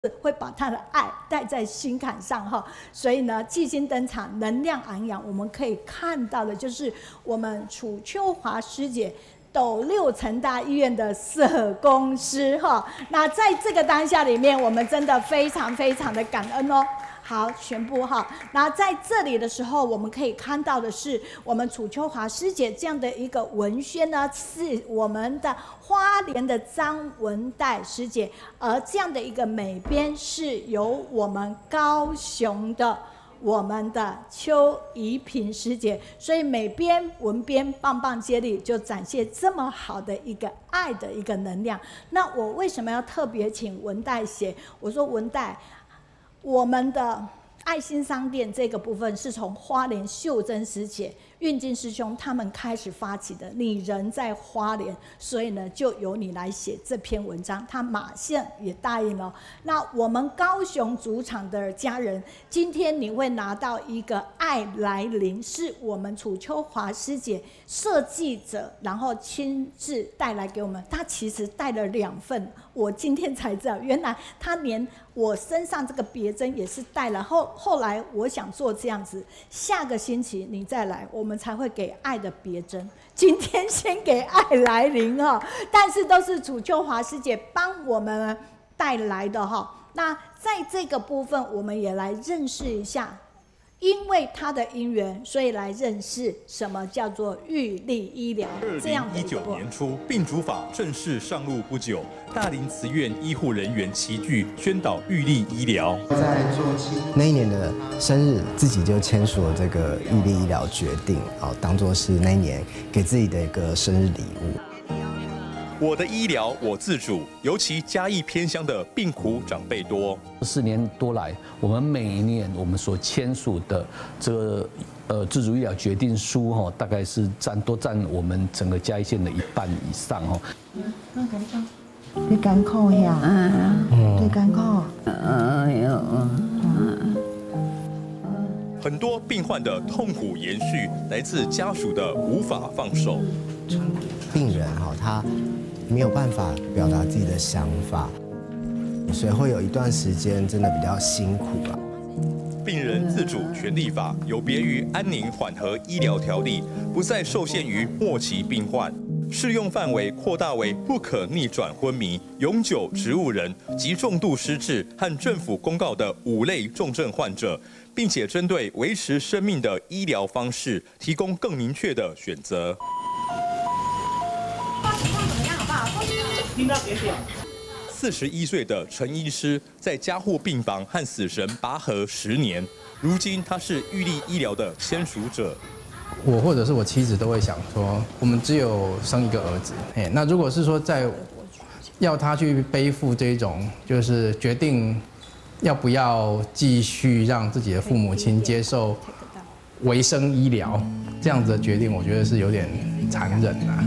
会把他的爱带在心坎上哈，所以呢，祭星登场，能量昂扬，我们可以看到的就是我们楚秋华师姐。斗六成大医院的社工师哈，那在这个当下里面，我们真的非常非常的感恩哦。好，宣布哈。那在这里的时候，我们可以看到的是，我们楚秋华师姐这样的一个文宣呢，是我们的花莲的张文代师姐，而这样的一个美编是由我们高雄的。我们的邱怡萍师姐，所以美编文编棒棒接力，就展现这么好的一个爱的一个能量。那我为什么要特别请文代写？我说文代，我们的爱心商店这个部分是从花莲秀珍师姐、运进师兄他们开始发起的。你人在花莲，所以呢，就由你来写这篇文章。他马上也答应了。那我们高雄主场的家人，今天你会拿到一个爱来临，是我们楚秋华师姐设计者，然后亲自带来给我们。他其实带了2份，我今天才知道，原来他连我身上这个别针也是带了。后来我想做这样子，下个星期你再来，我们才会给爱的别针。今天先给爱来临哈，但是都是楚秋华师姐帮我们带来的哈。那在这个部分，我们也来认识一下。因为他的因缘，所以来认识什么叫做玉立医疗。 2019年初，病主法正式上路不久，大林慈院医护人员齐聚宣导玉立医疗。 在那一年的生日，自己就签署了这个玉立医疗决定，当作是那一年给自己的一个生日礼物。 我的医疗我自主，尤其嘉义偏乡的病苦长辈多。 4年多来，我们每一年我们所签署的这个自主医疗决定书哈，大概是都占我们整个嘉义县的1半以上哈。 你艰苦呀，你艰苦， 很多病患的痛苦延续，来自家属的无法放手。 病人他没有办法表达自己的想法，所以会有一段时间真的比较辛苦吧。 病人自主权利法有别于安宁缓和医疗条例，不再受限于末期病患，适用范围扩大为不可逆转昏迷、永久植物人及重度失智和政府公告的5类重症患者，并且针对维持生命的医疗方式提供更明确的选择。41岁的陈医师在加护病房和死神拔河10年，如今他是玉立医疗的签署者。 我或者是我妻子都会想说，我们只有生一个儿子，那如果是说要他去背负这种，就是决定要不要继续让自己的父母亲接受维生医疗这样子的决定，我觉得是有点残忍啊。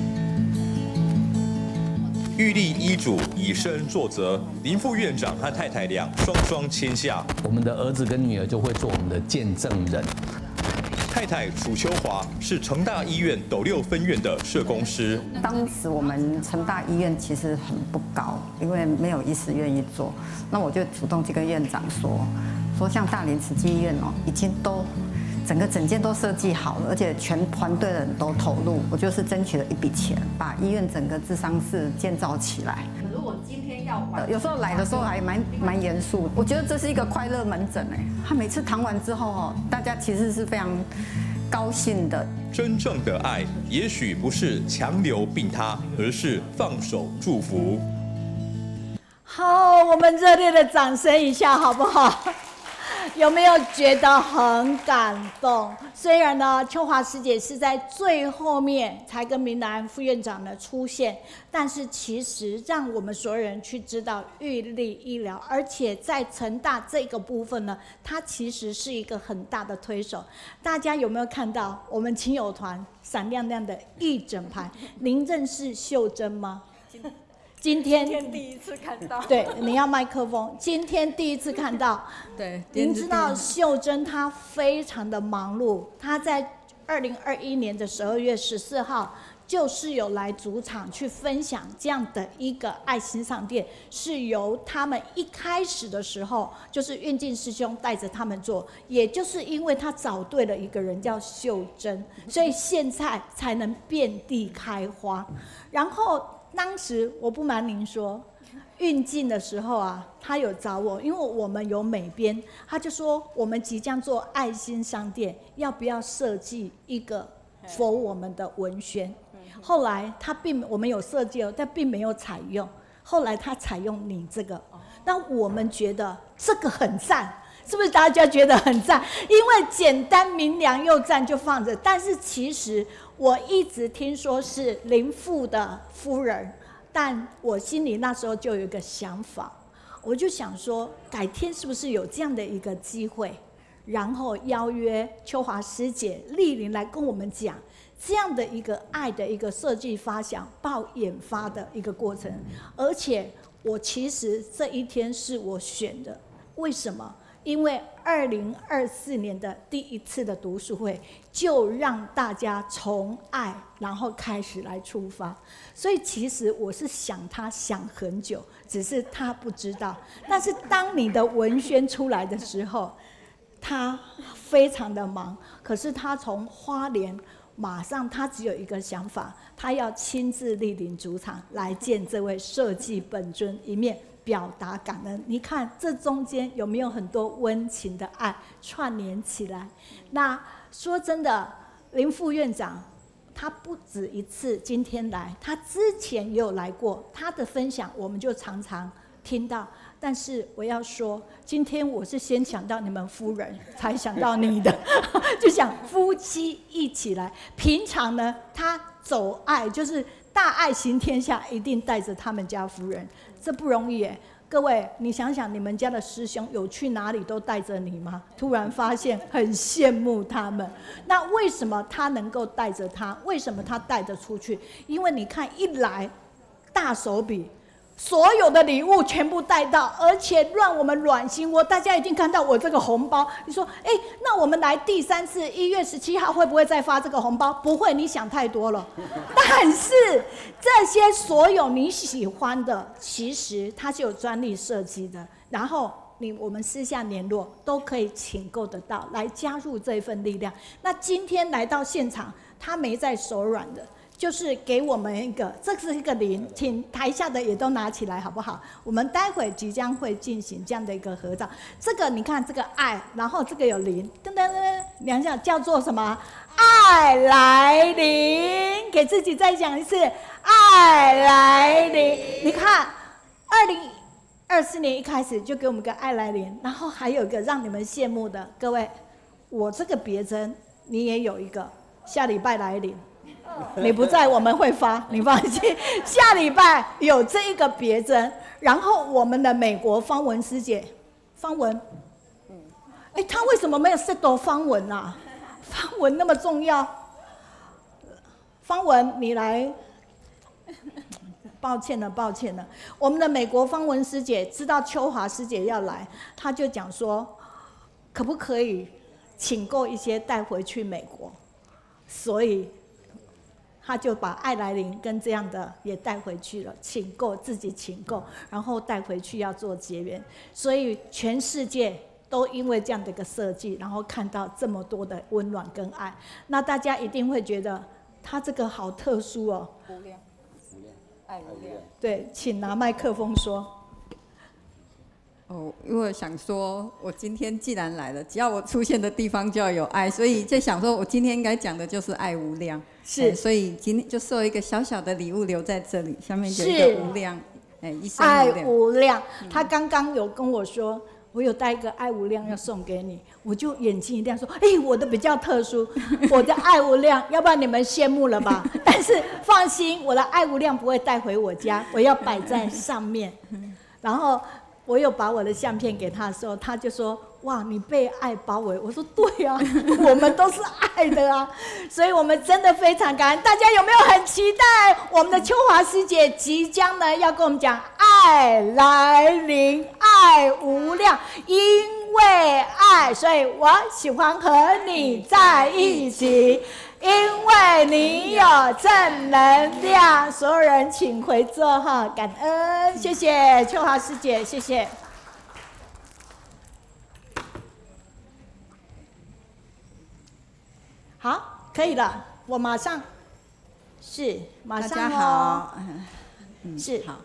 玉立医嘱以身作则，林副院长和太太俩双签下。 我们的儿子跟女儿就会做我们的见证人。 太太楚秋华是成大医院斗六分院的社工师。 当时我们成大医院其实很不高，因为没有医师愿意做，那我就主动去跟院长说像大林慈济医院已经整个整间都设计好了，而且全团队的人都投入，我就是争取了一笔钱，把医院整个諮商室建造起来。 如果今天要玩， 有时候来的时候还蛮严肃，我觉得这是一个快乐门诊他每次谈完之后大家其实是非常高兴的。 真正的爱，也许不是强留病他，而是放手祝福。 好，我们热烈的掌声一下，好不好？有没有觉得很感动？虽然呢，秋华师姐是在最后面才跟明兰副院长呢出现，但是其实让我们所有人去知道玉立医疗，而且在成大这个部分呢，它其实是一个很大的推手。大家有没有看到我们亲友团闪亮亮的一整排？您认识秀珍吗？今天第一次看到， 对，你要麦克风。今天第一次看到， 对， 您知道秀珍她非常的忙碌，她在2021年的12月14号就是有来主场去分享这样的一个爱心商店，是由他们一开始的时候就是运进师兄带着他们做，也就是因为他找对了一个人叫秀珍，所以现在才能遍地开花。然后当时我不瞒您说，运进的时候啊，他有找我，因为我们有美编，他就说我们即将做爱心商店，要不要设计一个for我们的文宣？后来我们有设计，但并没有采用。后来他采用你这个，那我们觉得这个很赞，是不是大家觉得很赞？因为简单明了又赞，就放着。但是其实我一直听说是林父的夫人，但我心里那时候就有一个想法，我就想说，改天是不是有这样的一个机会，然后邀约秋华师姐、丽玲来跟我们讲。这样的一个爱的一个设计发想到研发的一个过程，而且我其实这一天是我选的，为什么？因为2024年的第一次的读书会，就让大家从爱然后开始来出发，所以其实我是想他想很久，只是他不知道。但是当你的文宣出来的时候，他非常的忙，可是他从花莲。马上，他只有一个想法，他要亲自莅临主场来见这位设计本尊一面，表达感恩。你看这中间有没有很多温情的爱串联起来？那说真的，林副院长他不止一次今天来，他之前也有来过，他的分享我们就常常听到。但是我要说，今天我是先想到你们夫人，才想到你的，就想夫妻一起来。平常呢，他走爱就是大爱行天下，一定带着他们家夫人，这不容易耶。各位，你想想，你们家的师兄有去哪里都带着你吗？突然发现很羡慕他们。那为什么他能够带着他？为什么他带得出去？因为你看，一来大手笔。所有的礼物全部带到，而且让我们暖心。大家一定看到我这个红包，你说，那我们来第3次1月17号会不会再发这个红包？不会，你想太多了。但是这些所有你喜欢的，其实它是有专利设计的，然后我们私下联络都可以请购得到，来加入这份力量。那今天来到现场，他没在手软的。就是给我们一个，这是一个0，请台下的也都拿起来好不好？我们待会即将会进行这样的一个合照。这个你看，这个爱，然后这个有0，噔噔噔，两下叫做什么？爱来临，给自己再讲一次，爱来临。你看，2024年一开始就给我们个爱来临，然后还有一个让你们羡慕的，各位，我这个别针你也有一个，下礼拜来临。你不在我们会发，你放心。下礼拜有这一个别针，然后我们的美国方文师姐，方文，她为什么没有 set 方文啊？方文那么重要，方文你来。抱歉了，我们的美国方文师姐知道秋华师姐要来，她就讲说，可不可以请购一些带回去美国？所以。他就把爱来临跟这样的也带回去了，自己请购，然后带回去要做结缘，所以全世界都因为这样的一个设计，然后看到这么多的温暖跟爱，那大家一定会觉得他这个好特殊哦。无量，爱无量。对，请拿麦克风说。 因为想说，我今天既然来了，只要我出现的地方就要有爱，所以就想说，我今天应该讲的就是爱无量。是，所以今天就送一个小小的礼物留在这里，下面有一个无量，一生无量。 爱无量，他刚刚有跟我说，我有带一个爱无量要送给你，我就眼睛一亮说，我的比较特殊，我的爱无量，要不然你们羡慕了吧？但是放心，我的爱无量不会带回我家，我要摆在上面，然后。我有把我的相片给他的时候，他就说：“哇，你被爱包围。”我说：“对啊，我们都是爱的啊。”所以，我们真的非常感恩。大家有没有很期待我们的秋华师姐即将呢要跟我们讲爱来临，爱无量，因为爱，所以我喜欢和你在一起。 因为你有正能量。所有人请回座哈，感恩，谢谢秋华师姐，谢谢。好，可以了，我马上马上。 大家好， 是好。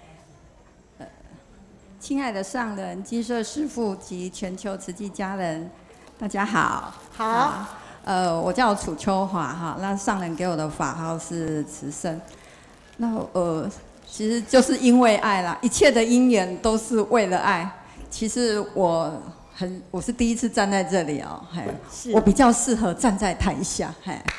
亲爱的上人、基社师父及全球慈济家人，大家好。 好。 我叫楚秋华哈，那上人给我的法号是慈圣。那其实就是因为爱啦，一切的因缘都是为了爱。其实我是第一次站在这里哦，我比较适合站在台下，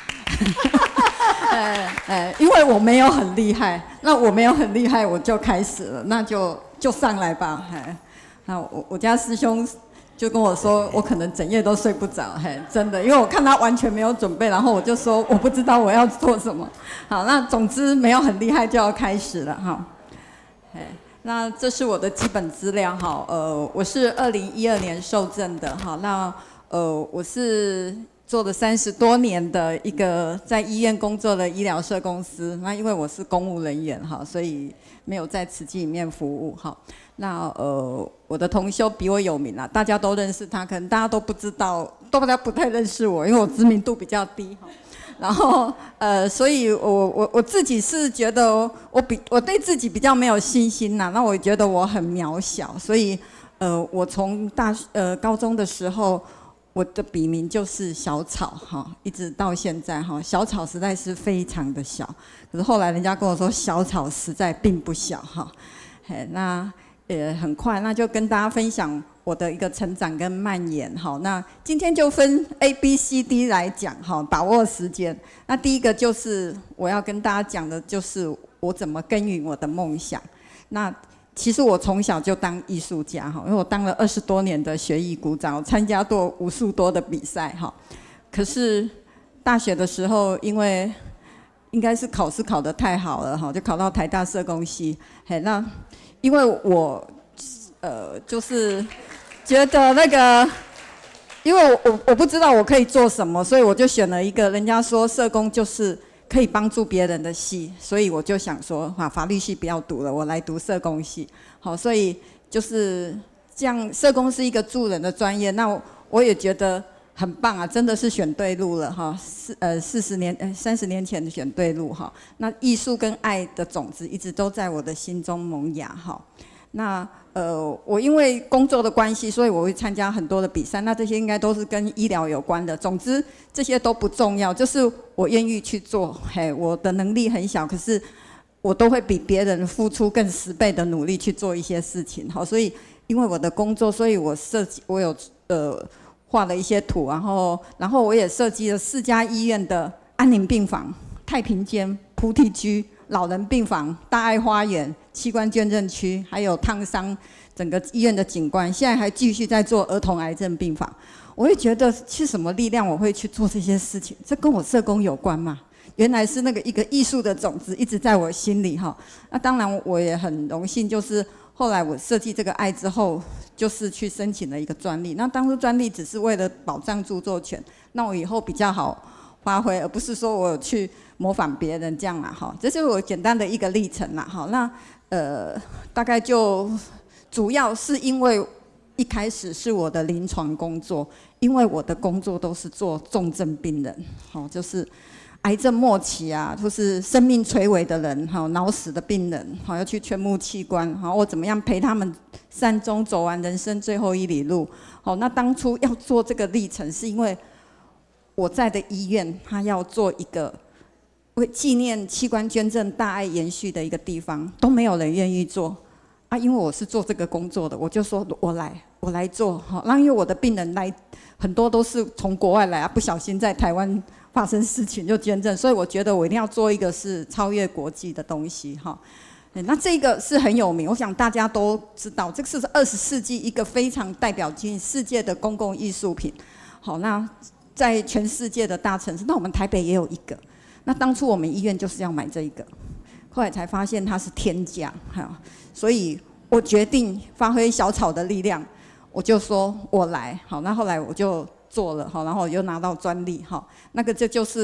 因为我没有很厉害，那我没有很厉害，我就开始了，那就上来吧，那我家师兄就跟我说，我可能整夜都睡不着，真的，因为我看他完全没有准备，然后我就说我不知道我要做什么。好，那总之没有很厉害就要开始了哈。那这是我的基本资料哈，我是2012年受证的哈，那我是做了30多年的一个在医院工作的医疗社公司，那因为我是公务人员哈，所以没有在慈济里面服务哈。那我的同修比我有名啦，大家都认识他，可能大家都不知道，大家不太认识我，因为我知名度比较低哈。然后所以我自己是觉得我对自己比较没有信心呐，那我觉得我很渺小，所以我从高中的时候，我的笔名就是小草哈，一直到现在哈，小草实在是非常的小，可是后来人家跟我说小草实在并不小哈，那很快那就跟大家分享我的一个成长跟蔓延哈。那今天就分 A、B、C、D 来讲哈，把握时间。那第一个就是我要跟大家讲的就是我怎么耕耘我的梦想。那其实我从小就当艺术家哈，因为我当了20多年的学艺股长，我参加过无数多的比赛哈。可是大学的时候，因为应该是考试考得太好了哈，就考到台大社工系。那因为我就是觉得那个，因为我不知道我可以做什么，所以我就选了一个人家说社工就是可以帮助别人的系，所以我就想说，法律系不要读了，我来读社工系。好，所以就是这样，社工是一个助人的专业，那我也觉得很棒啊，真的是选对路了哈。30年前选对路哈。那艺术跟爱的种子一直都在我的心中萌芽哈。那我因为工作的关系，所以我会参加很多的比赛，那这些应该都是跟医疗有关的。总之这些都不重要，就是我愿意去做。我的能力很小，可是我都会比别人付出更10倍的努力去做一些事情。好，所以因为我的工作，所以我有画了一些图，然后我也设计了4家医院的安宁病房、太平间、菩提居、老人病房、大爱花园、器官捐赠区，还有烫伤整个医院的景观。现在还继续在做儿童癌症病房。我会觉得是什么力量我会去做这些事情？这跟我社工有关嘛？原来是那个一个艺术的种子一直在我心里哈。那当然我也很荣幸，就是后来我设计这个爱之后，就是去申请了一个专利。那当初专利只是为了保障著作权，那我以后比较好发挥，而不是说我去模仿别人这样啦哈。这就是我简单的一个历程啦哈。那大概就主要是因为一开始是我的临床工作，因为我的工作都是做重症病人，好，就是癌症末期啊，就是生命垂危的人，好，脑死的病人，好，要去全部器官，好，我怎么样陪他们善终走完人生最后1里路，好，那当初要做这个历程，是因为我在的医院，他要做一个为纪念器官捐赠大爱延续的一个地方，都没有人愿意做啊。因为我是做这个工作的，我就说我来做哈。那因为我的病人来很多都是从国外来啊，不小心在台湾发生事情就捐赠，所以我觉得我一定要做一个是超越国际的东西哈。那这个是很有名，我想大家都知道，这个是20世纪一个非常代表性世界的公共艺术品。好，那在全世界的大城市，那我们台北也有一个。那当初我们医院就是要买这一个，后来才发现它是天价，所以我决定发挥小草的力量，我就说我来，好，那后来我就做了，好，然后我又拿到专利，好，那个这就是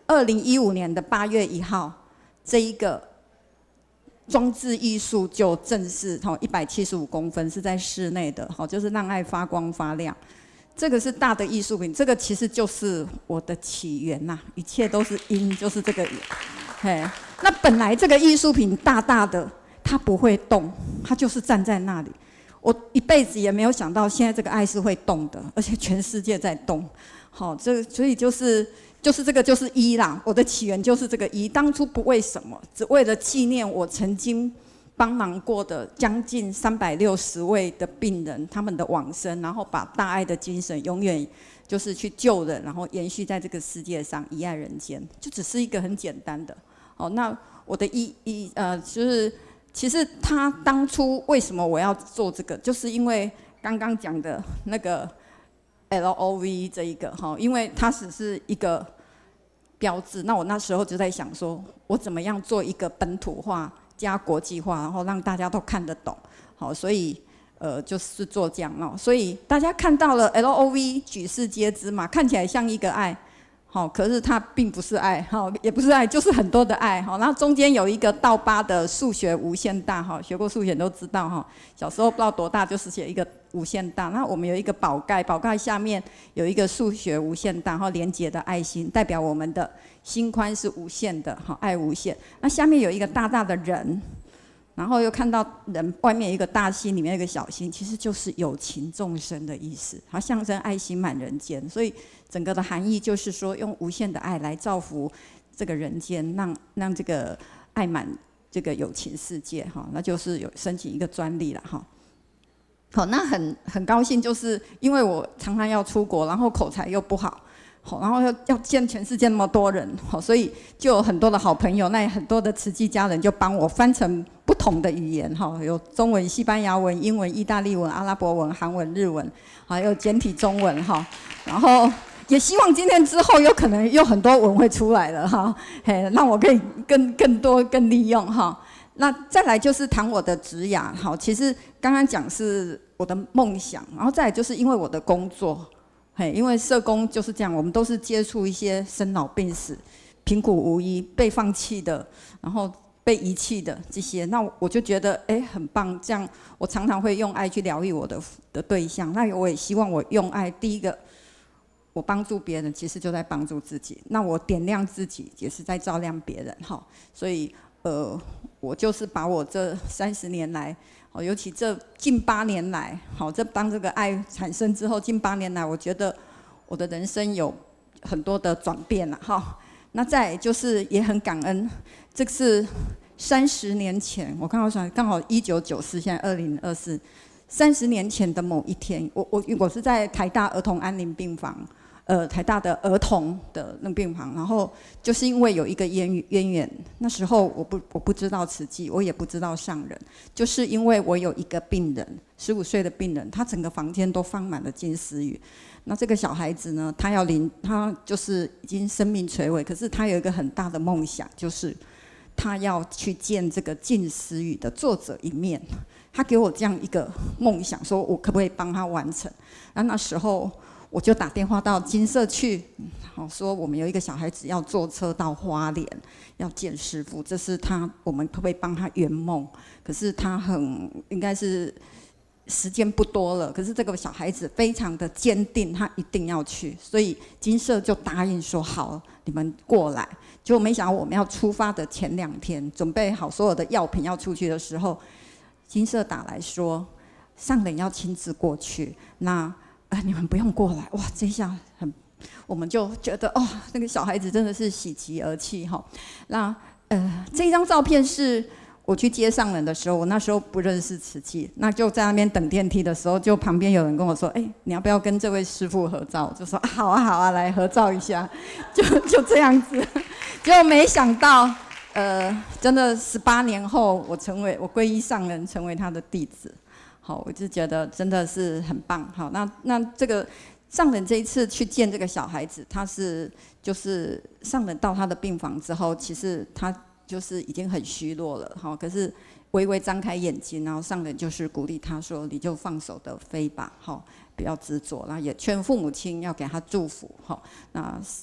2015年的8月1号，这一个装置艺术就正式175公分是在室内的，就是让爱发光发亮。这个是大的艺术品，这个其实就是我的起源呐，一切都是因，就是这个。嘿，那本来这个艺术品大大的，它不会动，它就是站在那里。我一辈子也没有想到，现在这个爱是会动的，而且全世界在动。好，所以就是这个就是一啦，我的起源就是这个一。当初不为什么，只为了纪念我曾经帮忙过的将近360位的病人，他们的往生，然后把大爱的精神永远就是去救人，然后延续在这个世界上，遗爱人间，就只是一个很简单的。哦，那我的就是其实他当初为什么我要做这个，就是因为刚刚讲的那个 LOV 这一个哈，因为它只是一个标志。那我那时候就在想说，我怎么样做一个本土化加国际化，然后让大家都看得懂。好，所以就是做这样哦。所以大家看到了 LOV 举世皆知嘛，看起来像一个爱。好，可是它并不是爱，好，也不是爱，就是很多的爱，好，然后中间有一个倒8的数学无限大，哈，学过数学都知道，哈，小时候不知道多大，就是写一个无限大。那我们有一个宝盖，宝盖下面有一个数学无限大，然后连接的爱心，代表我们的心宽是无限的，好，爱无限。那下面有一个大大的人，然后又看到人外面有一个大心，里面有一个小心，其实就是有情众生的意思，它象征爱心满人间，所以整个的含义就是说，用无限的爱来造福这个人间，让这个爱满这个有情世界，哈，那就是有申请一个专利了，哈。好，那很高兴，就是因为我常常要出国，然后口才又不好。好，然后要见全世界那么多人，好，所以就有很多的好朋友，那很多的慈济家人就帮我翻成不同的语言，哈，有中文、西班牙文、英文、意大利文、阿拉伯文、韩文、日文，还有简体中文，哈，然后也希望今天之后有可能有很多文会出来了，哈，嘿，让我可以更多更利用，哈。那再来就是谈我的职涯，好，其实刚刚讲是我的梦想，然后再来就是因为我的工作。因为社工就是这样，我们都是接触一些生老病死、贫苦无依、被放弃的，然后被遗弃的这些。那我就觉得，很棒。这样，我常常会用爱去疗愈我的对象。那我也希望我用爱，第一个，我帮助别人，其实就在帮助自己。那我点亮自己，也是在照亮别人。哈，所以我就是把我这30年来。尤其这近8年来，好，当这个爱产生之后，近8年来，我觉得我的人生有很多的转变了，哈。那再来就是也很感恩，这个是30年前，我刚好想，刚好1994，现在2024，30年前的某一天，我是在台大儿童安宁病房。台大的儿童的那个病房，然后就是因为有一个渊源，那时候我不知道慈济，我也不知道上人，就是因为我有一个病人，15岁的病人，他整个房间都放满了金丝鱼。那这个小孩子呢，他就是已经生命垂危，可是他有一个很大的梦想，就是他要去见这个金丝鱼的作者一面。他给我这样一个梦想，说我可不可以帮他完成？那时候。我就打电话到金社去，好说我们有一个小孩子要坐车到花莲，要见师父，这是我们可不可以帮他圆梦？可是他应该是时间不多了，可是这个小孩子非常的坚定，他一定要去，所以金社就答应说好，你们过来。结果没想到我们要出发的前2天，准备好所有的药品要出去的时候，金社打来说上人要亲自过去，那。你们不用过来，哇！这下我们就觉得哦，那个小孩子真的是喜极而泣哈。那这一张照片是我去接上人的时候，我那时候不认识慈济，那就在那边等电梯的时候，就旁边有人跟我说：“你要不要跟这位师父合照？”我就说：“好啊，好啊，来合照一下。”就这样子，结果没想到，真的18年后，我皈依上人，成为他的弟子。好，我就觉得真的是很棒。好，那这个上人这一次去见这个小孩子，就是上人到他的病房之后，其实他就是已经很虚弱了。好，可是微微张开眼睛，然后上人就是鼓励他说：“你就放手的飞吧，好，不要执着。”然后也劝父母亲要给他祝福。好，那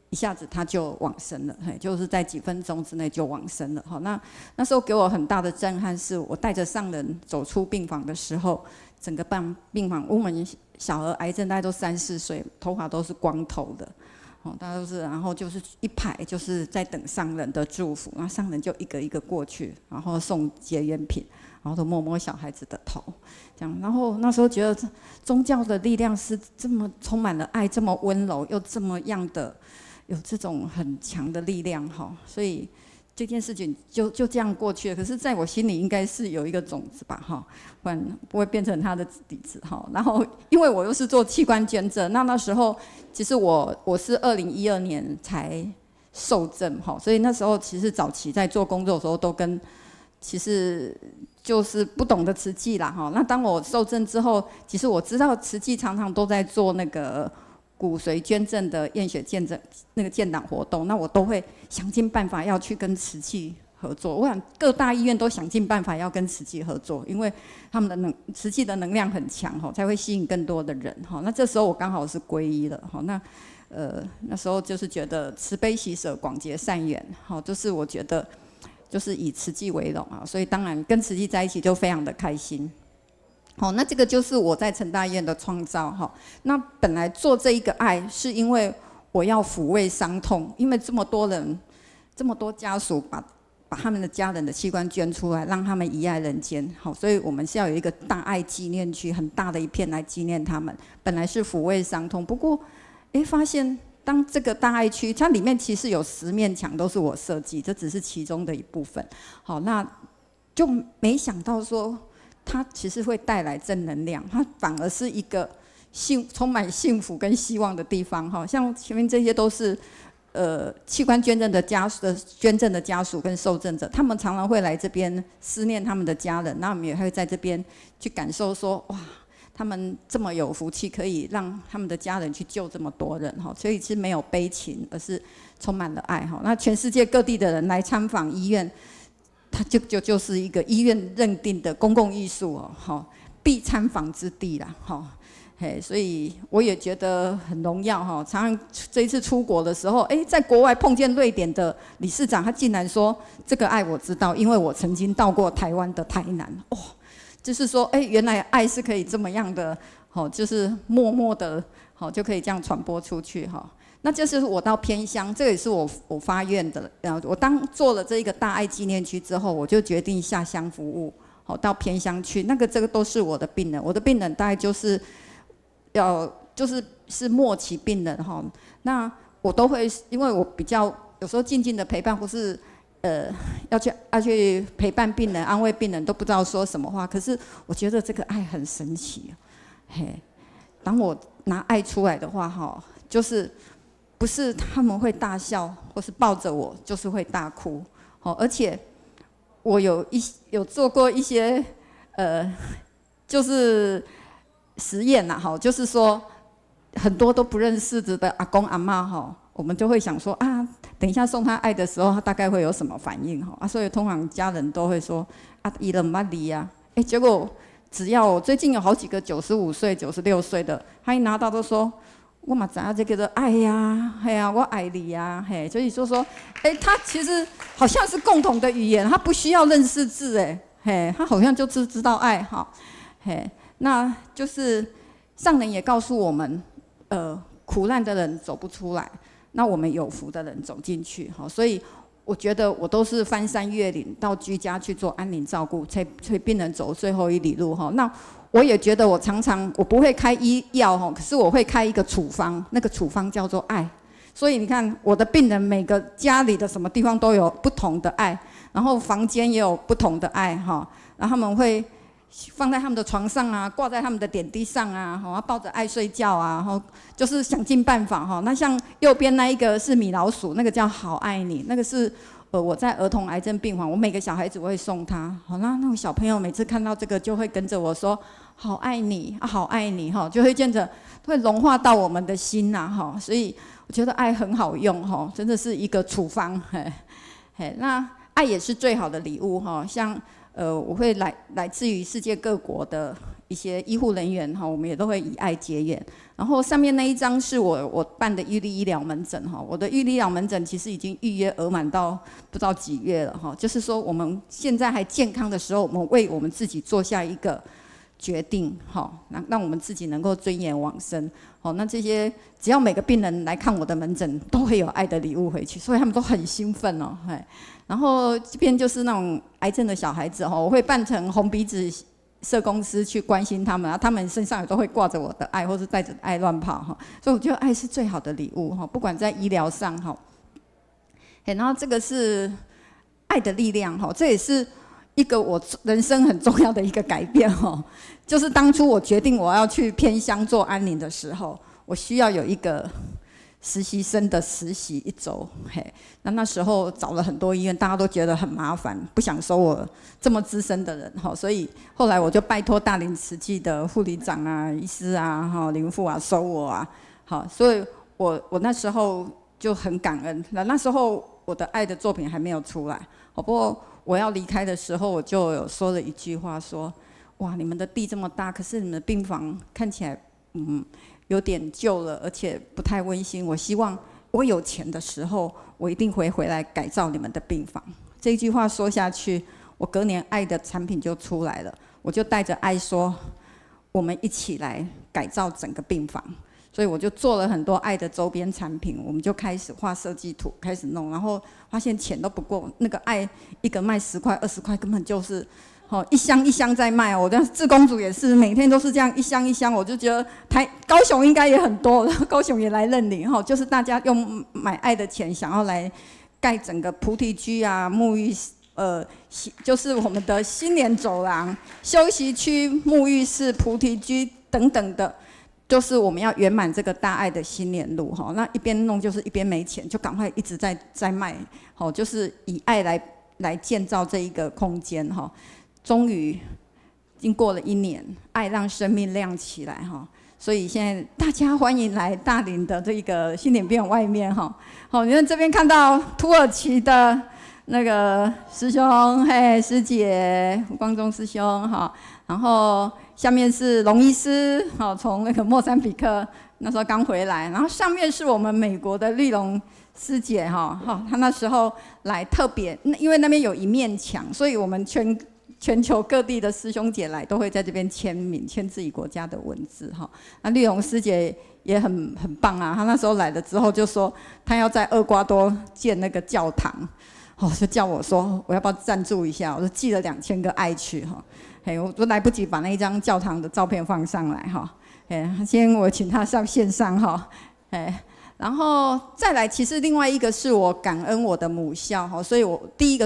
一下子他就往生了，就是在几分钟之内就往生了。那时候给我很大的震撼，是我带着上人走出病房的时候，整个病房，我们小儿癌症大概都3、4岁，头发都是光头的，大家都是，然后就是一排就是在等上人的祝福，然后上人就一个一个过去，然后送结缘品，然后都摸摸小孩子的头，这样。然后那时候觉得宗教的力量是这么充满了爱，这么温柔，又这么样的。有这种很强的力量哈，所以这件事情就这样过去了。可是在我心里应该是有一个种子吧哈，不然不会变成他的弟子哈。然后因为我又是做器官捐赠，那时候其实我是2012年才受证哈，所以那时候其实早期在做工作的时候都跟其实就是不懂得慈济啦哈。那当我受证之后，其实我知道慈济常常都在做那个骨髓捐赠的验血见证那个建档活动，那我都会想尽办法要去跟慈济合作。我想各大医院都想尽办法要跟慈济合作，因为他们的慈济的能量很强哈，才会吸引更多的人哈。那这时候我刚好是皈依了哈，那时候就是觉得慈悲喜舍广结善缘哈，就是我觉得就是以慈济为荣啊，所以当然跟慈济在一起就非常的开心。好，那这个就是我在成大医院的创造哈。那本来做这一个爱，是因为我要抚慰伤痛，因为这么多人，这么多家属把他们的家人的器官捐出来，让他们遗爱人间。好，所以我们是要有一个大爱纪念区，很大的一片来纪念他们。本来是抚慰伤痛，不过，发现当这个大爱区，它里面其实有10面墙都是我设计，这只是其中的一部分。好，那就没想到说。它其实会带来正能量，它反而是一个充满幸福跟希望的地方哈。像前面这些都是器官捐赠的家属跟受赠者，他们常常会来这边思念他们的家人，那我们也会在这边去感受说哇，他们这么有福气，可以让他们的家人去救这么多人哈。所以是没有悲情，而是充满了爱哈。那全世界各地的人来参访医院。它就是一个医院认定的公共艺术哦，必参访之地啦，所以我也觉得很荣耀哈。常常这一次出国的时候，在国外碰见瑞典的理事长，他竟然说这个爱我知道，因为我曾经到过台湾的台南哦，就是说原来爱是可以这么样的，就是默默的就可以这样传播出去哈。那就是我到偏乡，这个也是我发愿的。我当做了这一个大爱纪念区之后，我就决定下乡服务，到偏乡去。这个都是我的病人，我的病人大概就是是末期病人哈。那我都会，因为我比较有时候静静的陪伴，或是要去陪伴病人、安慰病人，都不知道说什么话。可是我觉得这个爱很神奇，当我拿爱出来的话哈，就是不是他们会大笑，或是抱着我，就是会大哭。而且我有做过一些就是实验啦，就是说很多都不认识的阿公阿嬷我们就会想说啊，等一下送他爱的时候，他大概会有什么反应所以通常家人都会说啊，伊人捌离啊，结果只要我最近有好几个95岁、96岁的，他一拿到都说。我嘛知道这个爱呀，我爱你呀，所以说，他其实好像是共同的语言，他不需要认识字，他好像就知道爱哈，那就是上人也告诉我们，苦难的人走不出来，那我们有福的人走进去，所以我觉得我都是翻山越岭到居家去做安宁照顾，催病人走最后一里路哈，那。我也觉得我常常我不会开医药可是我会开一个处方，那个处方叫做爱。所以你看我的病人每个家里的什么地方都有不同的爱，然后房间也有不同的爱然后他们会放在他们的床上啊，挂在他们的点滴上啊，抱着爱睡觉啊，就是想尽办法那像右边那一个是米老鼠，那个叫好爱你，那个是。我在儿童癌症病房，我每个小孩子我会送他，那种小朋友每次看到这个就会跟着我说好爱你好爱你就会见着会融化到我们的心呐所以我觉得爱很好用真的是一个处方那爱也是最好的礼物像我会来自于世界各国的一些医护人员哈，我们也都会以爱结缘。然后上面那一张是我办的玉立医疗门诊哈，我的玉立医疗门诊其实已经预约额满到不知道几月了哈，就是说我们现在还健康的时候，我们为我们自己做下一个决定，好，让我们自己能够尊严往生。好，那这些只要每个病人来看我的门诊，都会有爱的礼物回去，所以他们都很兴奋哦。然后这边就是那种癌症的小孩子哈，我会扮成红鼻子社工师去关心他们，他们身上也都会挂着我的爱，或是带着爱乱跑哈。所以我觉得爱是最好的礼物哈，不管在医疗上哈。然后这个是爱的力量哈，这也是一个我人生很重要的一个改变哈，就是当初我决定我要去偏乡做安宁的时候，我需要有一个实习生的实习1周，那时候找了很多医院，大家都觉得很麻烦，不想收我这么资深的人哈，所以后来我就拜托大林慈济的护理长啊、医师啊、林副啊收我啊，好，所以我那时候就很感恩。那时候我的爱的作品还没有出来，不过我要离开的时候，我就有说了一句话说，哇，你们的地这么大，可是你们的病房看起来有点旧了，而且不太温馨。我希望我有钱的时候，我一定会回来改造你们的病房。这一句话说下去，我隔年爱的产品就出来了，我就带着爱说，我们一起来改造整个病房。所以我就做了很多爱的周边产品，我们就开始画设计图，开始弄，然后发现钱都不够，那个爱一个卖10块、20块，根本就是一箱一箱在卖。我的志工组也是每天都是这样一箱一箱，我就觉得高雄应该也很多，高雄也来认领哈，就是大家用买爱的钱想要来盖整个菩提居啊、沐浴就是我们的新年走廊、休息区、沐浴室、菩提居等等的。就是我们要圆满这个大爱的新年路哈，那一边弄就是一边没钱，就赶快一直在卖，好，就是以爱来建造这一个空间哈。终于经过了1年，爱让生命亮起来哈，所以现在大家欢迎来大林的这个新典病外面哈。好，你看这边看到土耳其的那个师兄师姐胡光中师兄哈，然后下面是龙医师，好，从那个莫桑比克那时候刚回来，然后上面是我们美国的绿龙师姐哈，她那时候来特别，因为那边有一面墙，所以我们全球各地的师兄姐来都会在这边签名，签自己国家的文字哈。那绿龙师姐也很棒啊，她那时候来了之后就说，她要在厄瓜多建那个教堂，就叫我说我要不要赞助一下，我就寄了2000个爱去哈。我都来不及把那一张教堂的照片放上来哈，先我请他上线上哈，然后再来，其实另外一个是我感恩我的母校哈，所以我第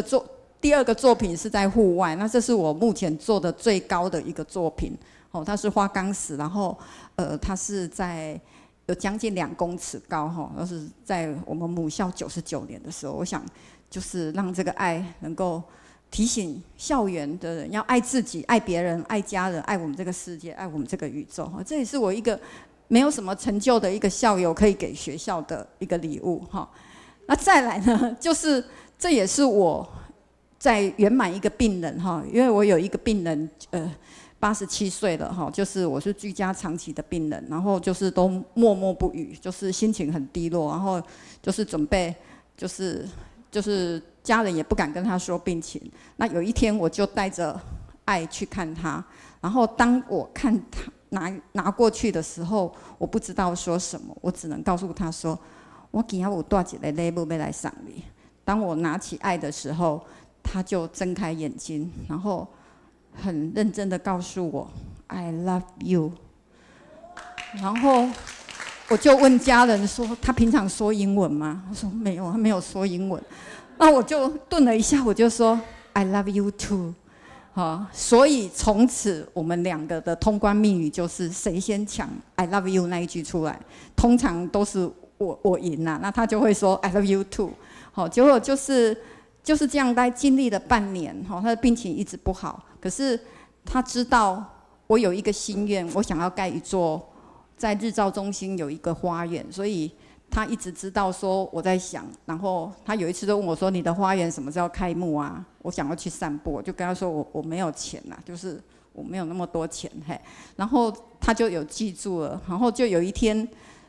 2个作品是在户外，那这是我目前做的最高的一个作品，它是花岗石，然后它是在有将近2公尺高哈，那是在我们母校99年的时候，我想就是让这个爱能够提醒校园的人要爱自己、爱别人、爱家人、爱我们这个世界、爱我们这个宇宙。这也是我一个没有什么成就的一个校友可以给学校的一个礼物哈。那再来呢，就是这也是我在圆满一个病人哈，因为我有一个病人87岁了哈，就是我是居家长期的病人，然后就是都默默不语，就是心情很低落，然后就是准备就是家人也不敢跟他说病情。那有一天我就带着爱去看他，然后当我看他拿过去的时候，我不知道说什么，我只能告诉他说，我今天有带一个礼物要来送你。当我拿起爱的时候，他就睁开眼睛，然后很认真的告诉我 I love you。 然后我就问家人说，他平常说英文吗？他说没有，他没有说英文。那我就顿了一下，我就说 I love you too。 所以从此我们2个的通关密语就是谁先抢 I love you 那一句出来，通常都是我赢啦，那他就会说 I love you too。 结果就是这样，大概经历了半年，他的病情一直不好，可是他知道我有一个心愿，我想要盖一座在日照中心有一个花园，所以他一直知道说我在想，然后他有一次就问我说，你的花园什么时候开幕啊？我想要去散步，我就跟他说我没有钱啦，就是我没有那么多钱，嘿，然后他就有记住了，然后就有一天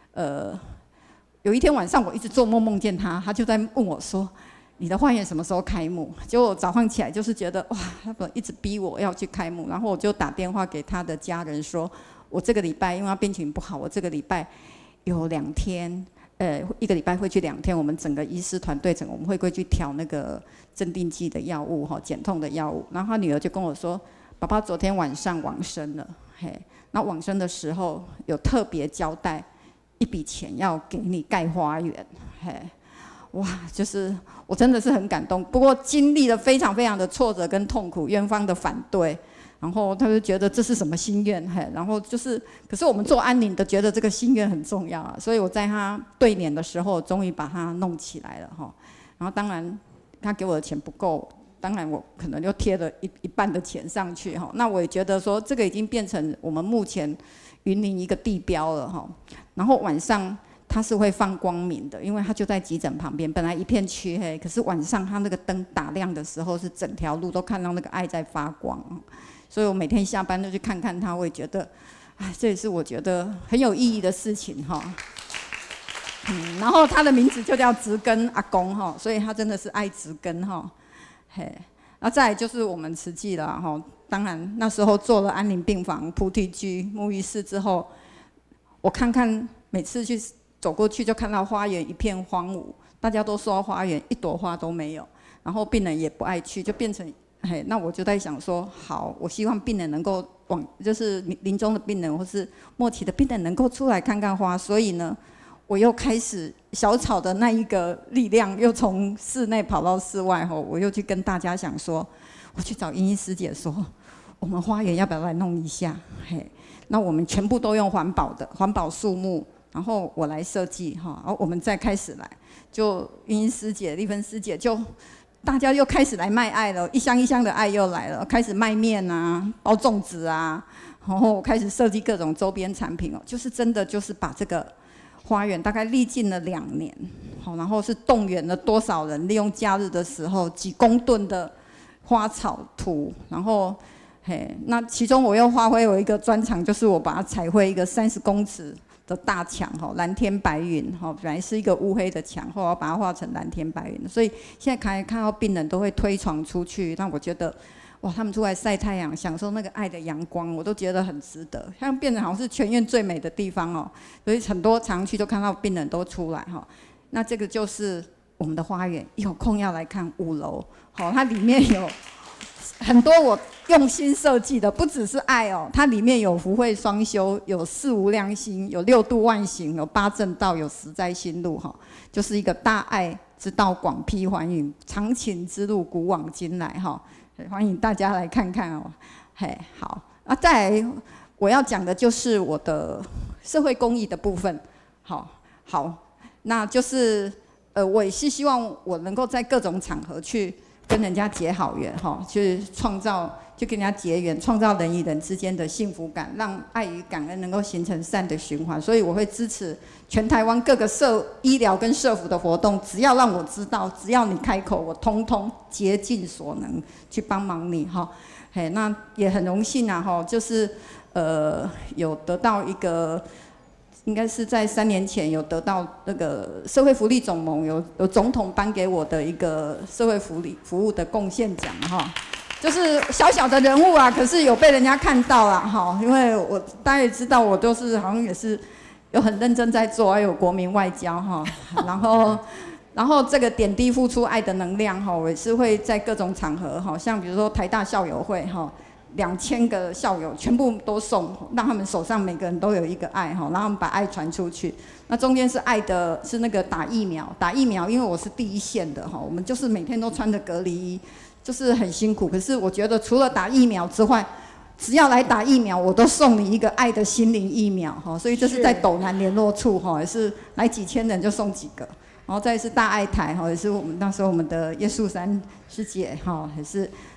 晚上我一直做梦梦见他，他就在问我说。你的花园什么时候开幕？结果我早上起来就是觉得哇，他一直逼我要去开幕，然后我就打电话给他的家人说，我这个礼拜因为他病情不好，我这个礼拜有2天，一个礼拜会去2天，我们整个医师团队我们会去调那个镇定剂的药物哈，减痛的药物。然后他女儿就跟我说，爸爸昨天晚上往生了，嘿，那往生的时候有特别交代一笔钱要给你盖花园，嘿。哇，就是我真的是很感动，不过经历了非常非常的挫折跟痛苦，院方的反对，然后他就觉得这是什么心愿，嘿，然后就是，可是我们做安宁的觉得这个心愿很重要啊，所以我在他对年的时候，终于把它弄起来了哈。然后当然他给我的钱不够，当然我可能就贴了一半的钱上去哈。那我也觉得说这个已经变成我们目前云林一个地标了哈。然后晚上。它是会放光明的，因为它就在急诊旁边，本来一片黢黑，可是晚上它那个灯打亮的时候，是整条路都看到那个爱在发光。所以我每天下班都去看看它，我也觉得，哎，这也是我觉得很有意义的事情哈。然后他的名字就叫植根阿公哈，所以他真的是爱植根哈。嘿，然后再来就是我们慈济了哈。当然那时候做了安宁病房、菩提居、沐浴室之后，我看看每次去。走过去就看到花园一片荒芜，大家都说花园一朵花都没有，然后病人也不爱去，就变成，嘿，那我就在想说，好，我希望病人能够就是临终的病人或是末期的病人能够出来看看花，所以呢，我又开始小草的那一个力量，又从室内跑到室外吼，我又去跟大家想说，我去找英英师姐说，我们花园要不要来弄一下？嘿，那我们全部都用环保树木。然后我来设计哈，然后我们再开始来，就云英师姐、丽芬师姐，就大家又开始来卖爱了，一箱一箱的爱又来了，开始卖面啊、包粽子啊，然后开始设计各种周边产品哦，就是真的就是把这个花园大概历尽了2年，好，然后是动员了多少人，利用假日的时候几公吨的花草土，然后嘿，那其中我又发挥我一个专长，就是我把它彩绘一个30公尺。的大墙哈，蓝天白云哈，本来是一个乌黑的墙，后来把它画成蓝天白云，所以现在看到病人都会推床出去，让我觉得哇，他们出来晒太阳，享受那个爱的阳光，我都觉得很值得，像变成好像是全院最美的地方哦，所以很多常去就看到病人都出来哈。那这个就是我们的花园，有空要来看5楼，好，它里面有。很多我用心设计的，不只是爱哦，它里面有福慧双修，有4无量心，有6度万行，有8正道，有10在心路哈，就是一个大爱之道广披寰宇，常情之路古往今来哈，欢迎大家来看看哦。嘿，好，那再来我要讲的就是我的社会公益的部分，好，那就是我也是希望我能够在各种场合去。跟人家结好缘哈，去创造，就跟人家结缘，创造人与人之间的幸福感，让爱与感恩能够形成善的循环。所以我会支持全台湾各个医疗跟社福的活动，只要让我知道，只要你开口，我通通竭尽所能去帮忙你哈。嘿，那也很荣幸啊哈，就是有得到一个。应该是在3年前有得到那个社会福利总盟有总统颁给我的一个社会福利服务的贡献奖哈，就是小小的人物啊，可是有被人家看到啦哈，因为我大家也知道我都是好像也是有很认真在做，还有国民外交哈，然后这个点滴付出爱的能量哈，我也是会在各种场合哈，像比如说台大校友会哈。2000个校友全部都送，让他们手上每个人都有一个爱哈，然后他们把爱传出去。那中间是爱的，是那个打疫苗，因为我是第一线的哈，我们就是每天都穿着隔离衣，就是很辛苦。可是我觉得除了打疫苗之外，只要来打疫苗，我都送你一个爱的心灵疫苗哈。所以这是在斗南联络处哈，也是来几千人就送几个。然后再是大爱台哈，也是我们那时候我们的叶素珊师姐哈，也是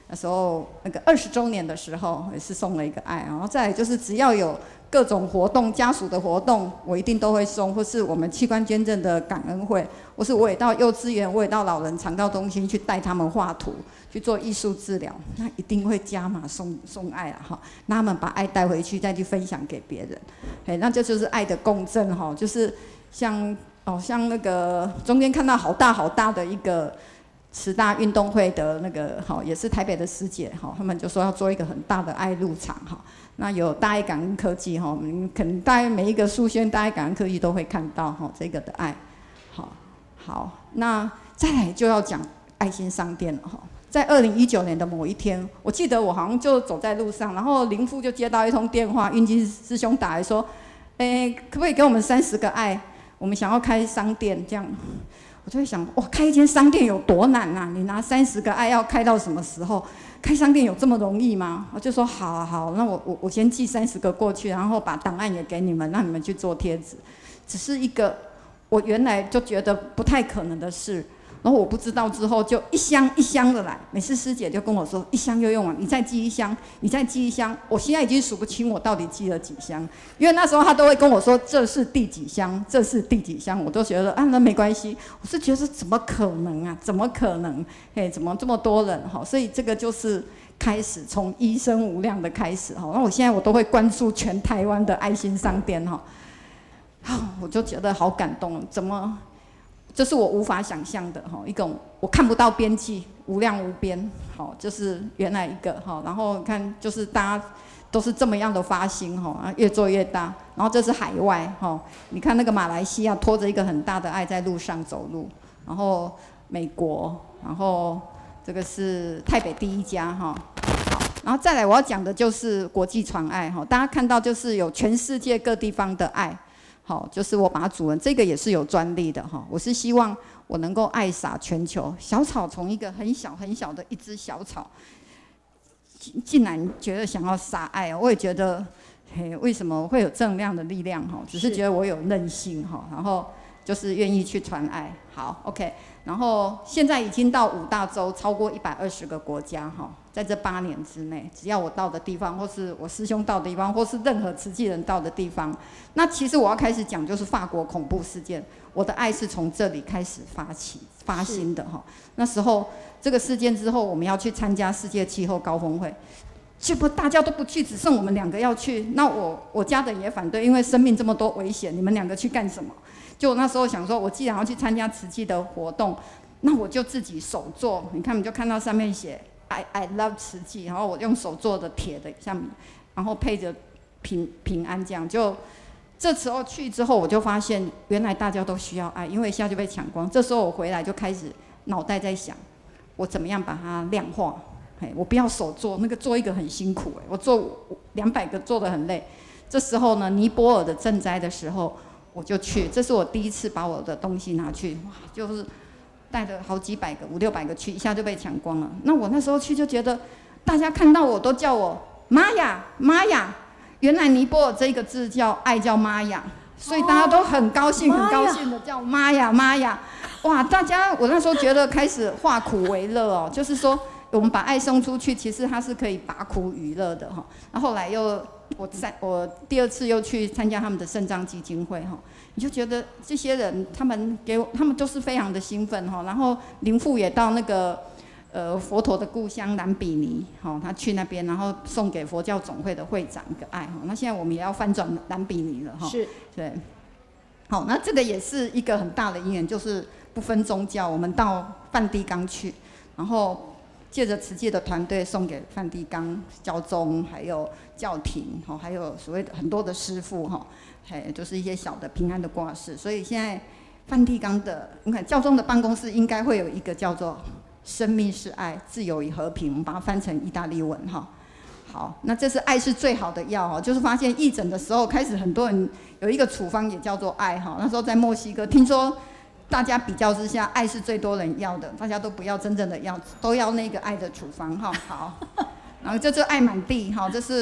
那时候那个20周年的时候也是送了一个爱，然后再来就是只要有各种活动，家属的活动我一定都会送，或是我们器官捐赠的感恩会，或是我也到幼稚园，我也到老人长照中心去带他们画图，去做艺术治疗，那一定会加码送爱啊哈，让他们把爱带回去，再去分享给别人，那这就是爱的共振哈，就是像那个中间看到好大好大的一个慈大运动会的那个也是台北的师姐他们就说要做一个很大的爱路场那有大爱感恩科技可能大概每一个素轩大爱感恩科技都会看到这个的爱。好，那再来就要讲爱心商店了在2019年的某一天，我记得我好像就走在路上，然后林副就接到一通电话，运基师兄打来说，可不可以给我们30个爱？我们想要开商店这样。我就会想，哇，开一间商店有多难啊？你拿30个爱要开到什么时候？开商店有这么容易吗？我就说好，那我先寄30个过去，然后把档案也给你们，让你们去做贴纸。只是一个我原来就觉得不太可能的事。然后我不知道之后就一箱一箱的来，每次师姐就跟我说一箱就用完，你再寄一箱，你再寄一箱。我现在已经数不清我到底寄了几箱，因为那时候他都会跟我说这是第几箱，这是第几箱，我都觉得那没关系。我是觉得怎么可能啊？怎么可能？怎么这么多人所以这个就是开始从一生无量的开始那我现在我都会关注全台湾的爱心商店我就觉得好感动，怎么？这是我无法想象的一种我看不到边际，无量无边就是原来一个然后看就是大家都是这么样的发心越做越大，然后这是海外你看那个马来西亚拖着一个很大的爱在路上走路，然后美国，然后这个是台北第一家好，然后再来我要讲的就是国际传爱大家看到就是有全世界各地方的爱。就是我把它组成，这个也是有专利的我是希望我能够爱洒全球。小草从一个很小很小的一只小草，竟然觉得想要洒爱我也觉得，为什么会有正量的力量只是觉得我有韧性然后就是愿意去传爱。好 ，OK。然后现在已经到5大洲，超过120个国家在这8年之内，只要我到的地方，或是我师兄到的地方，或是任何慈济人到的地方，那其实我要开始讲就是法国恐怖事件，我的爱是从这里开始发心的那时候这个事件之后，我们要去参加世界气候高峰会，结果大家都不去，只剩我们2个要去。那我家的也反对，因为生命这么多危险，你们2个去干什么？就我那时候想说，我既然要去参加慈济的活动，那我就自己手做。你看，你就看到上面写 I love 慈济，然后我用手做的铁的像，然后配着平安这样。就这时候去之后，我就发现原来大家都需要爱，因为一下就被抢光。这时候我回来就开始脑袋在想，我怎么样把它量化。我不要手做，那个做一个很辛苦我做200个做得很累。这时候呢，尼泊尔的赈灾的时候。我就去，这是我第一次把我的东西拿去，哇，就是带了好几百个，500-600个去，一下就被抢光了。那我那时候去就觉得，大家看到我都叫我玛雅，玛雅。原来尼泊尔这个字叫爱，叫玛雅，所以大家都很高兴，很高兴的叫玛雅，玛雅。哇，大家，我那时候觉得开始化苦为乐就是说我们把爱送出去，其实它是可以拔苦娱乐的那后来又。我第2次又去参加他们的肾脏基金会你就觉得这些人他们都是非常的兴奋然后林副也到那个佛陀的故乡兰比尼他去那边，然后送给佛教总会的会长一个爱那现在我们也要翻转兰比尼了是， 对，好，那这个也是一个很大的因缘，就是不分宗教，我们到梵蒂冈去，然后。借着慈济的团队送给梵蒂冈教宗，还有教廷，还有所谓的很多的师父，就是一些小的平安的挂饰。所以现在梵蒂冈的，你看教宗的办公室应该会有一个叫做“生命是爱，自由与和平”，我们把它翻成意大利文好，那这是爱是最好的药就是发现义诊的时候，开始很多人有一个处方也叫做爱那时候在墨西哥听说。大家比较之下，爱是最多人要的，大家都不要真正的药，都要那个爱的处方好，然后这爱满地这是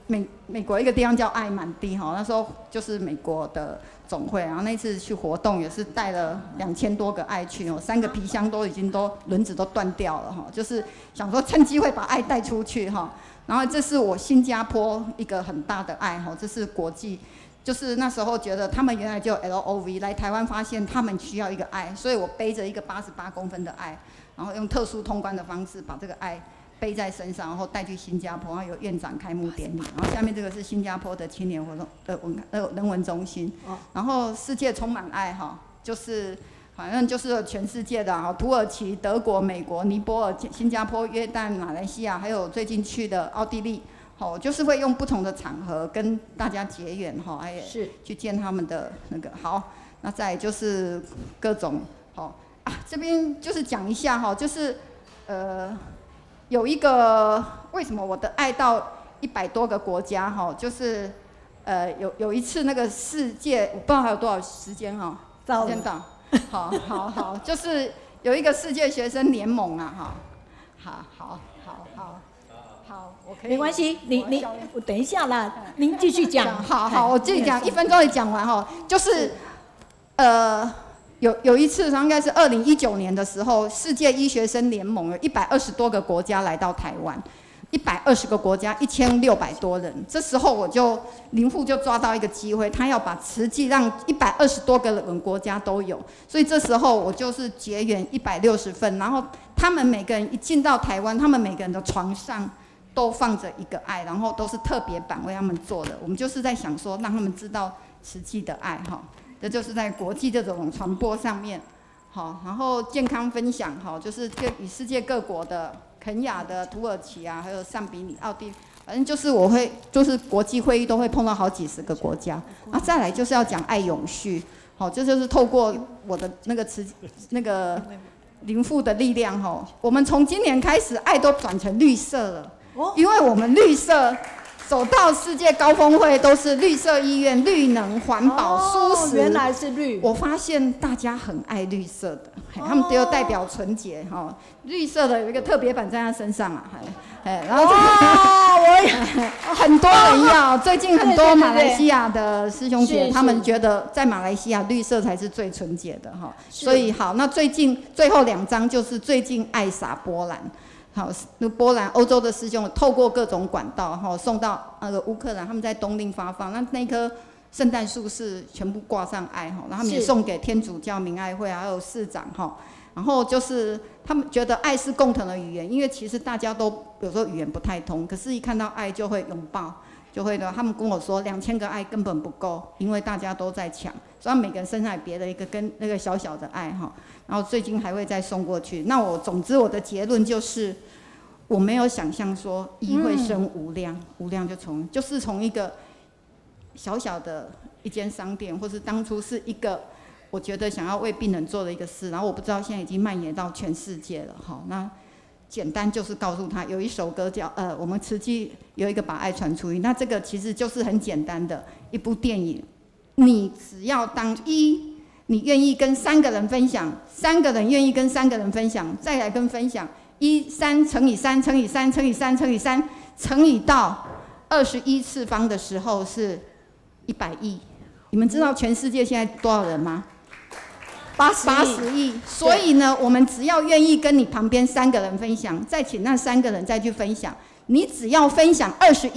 美国一个地方叫爱满地哈，那时候就是美国的总会，然后那次去活动也是带了2000多个爱去哦，3个皮箱都已经轮子都断掉了哈，就是想说趁机会把爱带出去哈。然后这是我新加坡一个很大的爱哈，这是国际，就是那时候觉得他们原来就有 LOV 来台湾发现他们需要一个爱，所以我背着一个88公分的爱，然后用特殊通关的方式把这个爱背在身上，然后带去新加坡，然后有院长开幕典礼。然后下面这个是新加坡的青年活动的人文中心。然后世界充满爱哈，就是反正就是全世界的哈，土耳其、德国、美国、尼泊尔、新加坡、约旦、马来西亚，还有最近去的奥地利。好，就是会用不同的场合跟大家结缘哈，还有去见他们的那个好。那再来就是各种好啊，这边就是讲一下哈，就是有一个为什么我的爱到100多个国家哈，就是有一次那个世界，我不知道还有多少时间哈，时间到，好，就是有一个世界学生联盟啊哈，好，我可以， 没关系，我等一下啦，您继续讲。 好，我继续讲，1分钟也讲完哈，就是有一次，应该是2019年的时候，世界医学生联盟有120多个国家来到台湾，120个国家，1600多人。这时候林副就抓到一个机会，他要把慈济让120多个国家都有，所以这时候我就是结缘160份，然后他们每个人一进到台湾，他们每个人的床上都放着一个爱，然后都是特别版为他们做的。我们就是在想说，让他们知道慈济的爱哈。这就是在国际这种传播上面，好，然后健康分享，好，就是与世界各国的肯亚的、土耳其啊，还有尚比里、奥地利，反正就是就是国际会议都会碰到好几十个国家。然后再来就是要讲爱永续，好，这就是透过我的那个灵父的力量，哈，我们从今年开始，爱都转成绿色了，因为我们绿色。走到世界高峰会都是绿色医院、绿能、环保、舒适。 原来是绿。 我发现大家很爱绿色的，他们都有代表纯洁哈。绿色的有一个特别版在他身上啊，然后我也很多人要。最近很多马来西亚的师兄姐，他们觉得在马来西亚绿色才是最纯洁的哈。所以好，那最后2张就是最近爱洒波兰。好，那波兰、欧洲的师兄透过各种管道，哈，送到那个乌克兰，他们在冬令发放。那棵圣诞树是全部挂上爱哈，然后他们也送给天主教明爱会还有市长哈。然后就是他们觉得爱是共同的语言，因为其实大家都有时候语言不太通，可是一看到爱就会拥抱，就会的。他们跟我说2000个爱根本不够，因为大家都在抢，所以每个人身上也别了一个跟那个小小的爱哈。然后最近还会再送过去。那总之我的结论就是，我没有想象说一会生无量，无量就是从一个小小的一间商店，或是当初是一个我觉得想要为病人做的一个事，然后我不知道现在已经蔓延到全世界了。好，那简单就是告诉他，有一首歌叫我们慈济有一个把爱传出去，那这个其实就是很简单的一部电影，你只要当你愿意跟3个人分享，3个人愿意跟3个人分享，再来跟分享3乘以3乘以3乘以3乘以3乘以到21次方的时候是100亿。你们知道全世界现在多少人吗？80亿。所以呢，我们只要愿意跟你旁边3个人分享，再请那3个人再去分享，你只要分享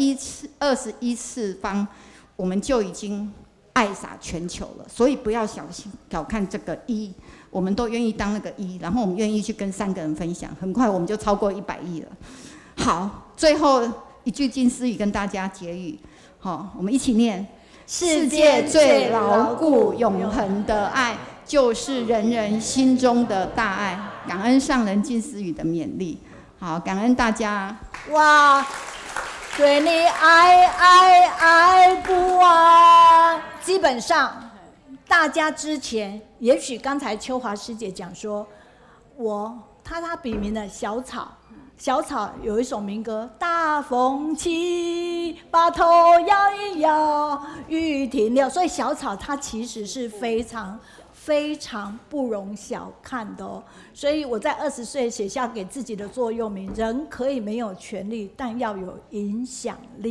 21次方，我们就已经爱洒全球了。所以不要小看这个1，我们都愿意当那个1，然后我们愿意去跟3个人分享，很快我们就超过100亿了。好，最后一句金丝语跟大家结语，好，我们一起念：世界最牢固永恒的爱，就是人人心中的大爱。感恩上人金丝语的勉励，好，感恩大家。 哇，对你爱不完。基本上，大家之前也许刚才秋华师姐讲说，他笔名的小草。小草有一首民歌，大风起，把头摇一摇，雨停了。所以小草它其实是非常非常不容小看的哦。所以我在20岁写下给自己的座右铭：人可以没有权利，但要有影响力。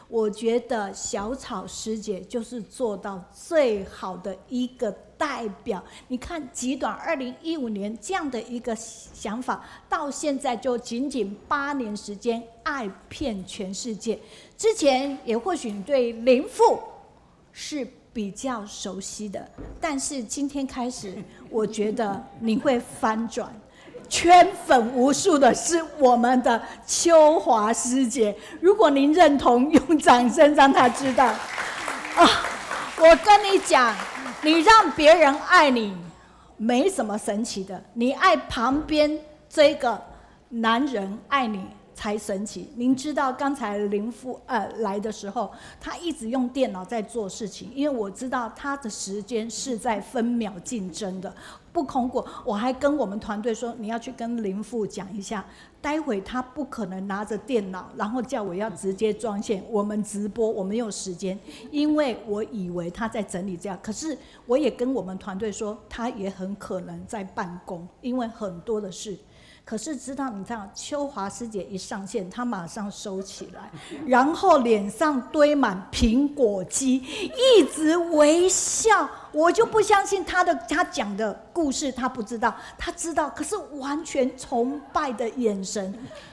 我觉得小草师姐就是做到最好的一个代表。你看极短2015年这样的一个想法，到现在就仅仅8年时间，爱遍全世界。之前也或许你对林父是比较熟悉的，但是今天开始，我觉得你会翻转。圈粉无数的是我们的秋华师姐，如果您认同，用掌声让她知道。我跟你讲，你让别人爱你，没什么神奇的，你爱旁边这个男人爱你才神奇。您知道刚才林父来的时候，他一直用电脑在做事情，因为我知道他的时间是在分秒竞争的。不空过，我还跟我们团队说，你要去跟林父讲一下，待会他不可能拿着电脑，然后叫我要直接装线，我们直播，我没有时间，因为我以为他在整理这样，可是我也跟我们团队说，他也很可能在办公，因为很多的事。可是知道你知道，秋华师姐一上线，她马上收起来，然后脸上堆满苹果肌，一直微笑。我就不相信她讲的故事，她不知道，她知道，可是完全崇拜的眼神，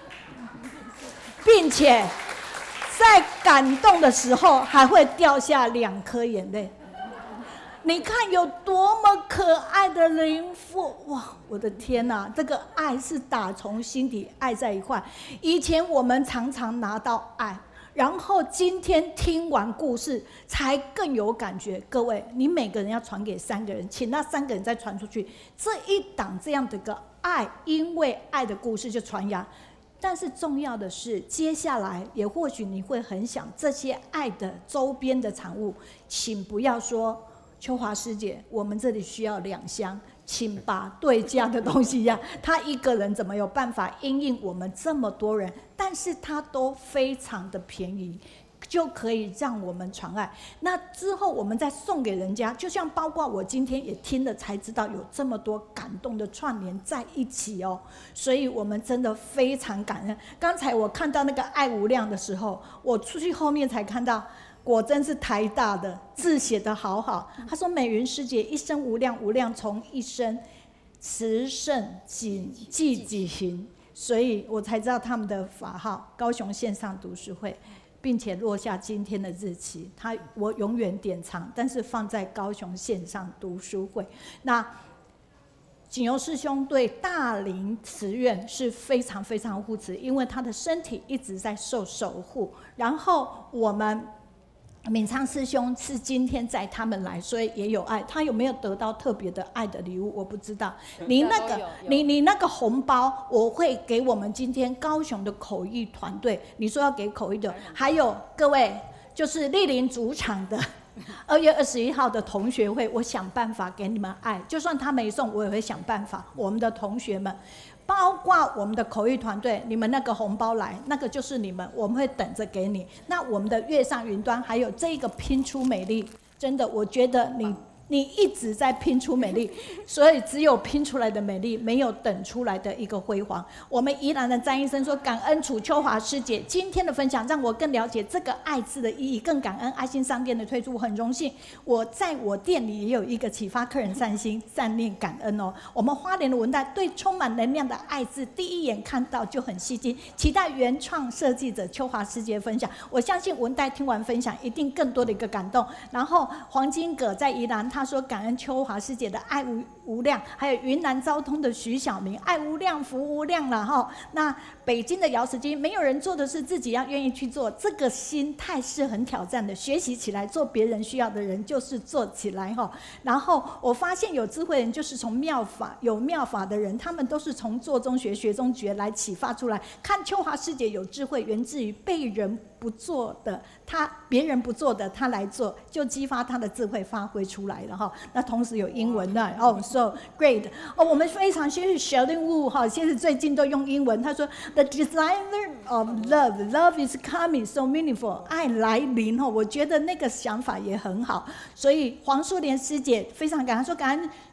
并且在感动的时候还会掉下2颗眼泪。你看有多么可爱的林父，哇！我的天哪，这个爱是打从心底爱在一块。以前我们常常拿到爱，然后今天听完故事才更有感觉。各位，你每个人要传给3个人，请那3个人再传出去，这一档这样的个爱，因为爱的故事就传扬。但是重要的是，接下来也或许你会很想这些爱的周边的产物，请不要说。秋华师姐，我们这里需要2箱，请把对价的东西一样。他一个人怎么有办法因应我们这么多人？但是他都非常的便宜，就可以让我们传爱。那之后我们再送给人家，就像包括我今天也听了才知道有这么多感动的串联在一起哦。所以我们真的非常感恩。刚才我看到那个爱无量的时候，我出去后面才看到。果真是台大的字写得好好。他说：“美云师姐一生无量，无量从一生，慈圣谨记己行。”所以我才知道他们的法号——高雄线上读书会，并且落下今天的日期。我永远典藏，但是放在高雄线上读书会。那景佑师兄对大林慈院是非常非常护持，因为他的身体一直在受守护。然后我们。敏昌师兄是今天载他们来，所以也有爱。他有没有得到特别的爱的礼物？我不知道。你那个红包，我会给我们今天高雄的口译团队。你说要给口译的，还有各位就是莅临主场的2月21号的同学会，我想办法给你们爱。就算他没送，我也会想办法。我们的同学们。包括我们的口译团队，你们那个红包来，那个就是你们，我们会等着给你。那我们的月上云端，还有这个拼出美丽，真的，我觉得你一直在拼出美丽，所以只有拼出来的美丽，没有等出来的一个辉煌。我们宜兰的詹医生说，感恩楚秋华师姐今天的分享，让我更了解这个爱字的意义，更感恩爱心商店的推出，我很荣幸我在我店里也有一个启发客人善心善念感恩哦。我们花莲的文代对充满能量的爱字，第一眼看到就很吸睛，期待原创设计者秋华师姐分享。我相信文代听完分享，一定更多的一个感动。然后黄金葛在宜兰。他说：“感恩秋华师姐的爱无量，还有云南昭通的徐小明，爱无量福无量了哈。那北京的姚石金，没有人做的事，自己要愿意去做，这个心态是很挑战的。学习起来，做别人需要的人，就是做起来哈。然后我发现有智慧人，就是从有妙法的人，他们都是从做中学，学中觉来启发出来。看秋华师姐有智慧，源自于被人不做的，别人不做的，他来做，就激发他的智慧发挥出来了哈。那同时有英文的，so great 我们非常谢谢 Sheldon Wu 哈，现在最近都用英文。他说 The designer of love is coming so meaningful， 爱来临哈，我觉得那个想法也很好。所以黄淑莲师姐非常感恩，说感恩